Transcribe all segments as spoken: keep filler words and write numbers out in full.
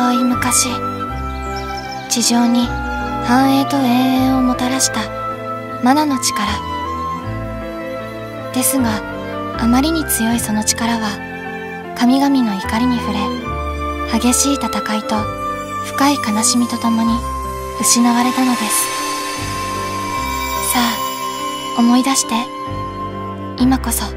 遠い昔、地上に繁栄と永遠をもたらしたマナの力ですが、あまりに強いその力は神々の怒りに触れ、激しい戦いと深い悲しみとともに失われたのです。さあ思い出して、今こそ。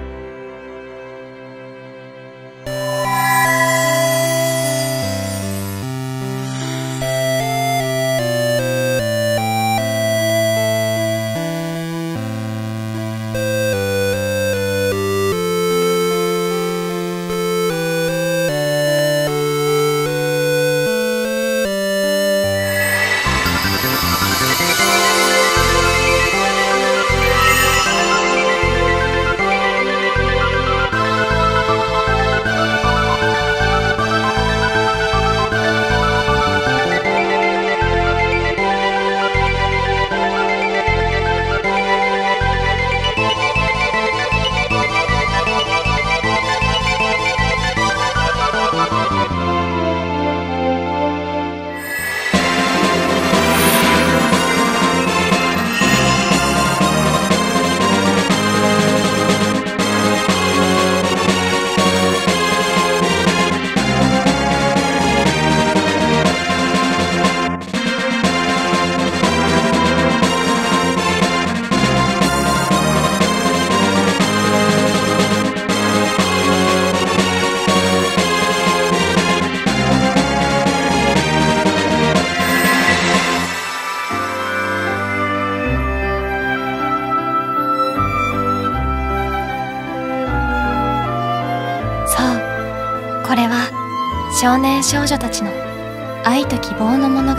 これは少年少女たちの愛と希望の物語。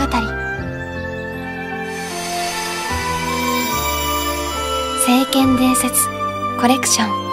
聖剣伝説コレクション。